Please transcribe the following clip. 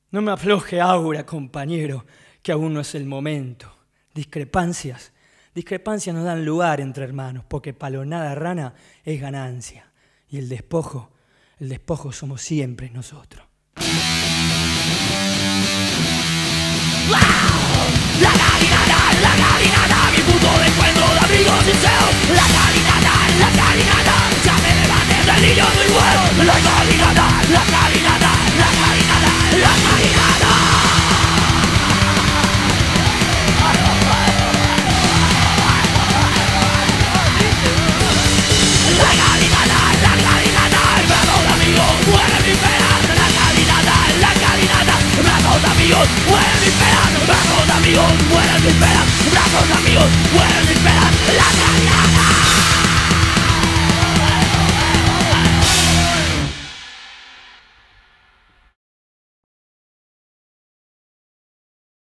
No me afloje aura, compañero, que aún no es el momento. Discrepancias no dan lugar entre hermanos, porque palonada rana es ganancia. Y el despojo somos siempre nosotros. La carinada, mi punto de encuentro de amigos sinceros. La carinada, ya me levanté del niño muy bueno. La carinada. Mueren mis penas, brazos amigos, mueren mis penas, brazos amigos, mueren mis penas, la caridad.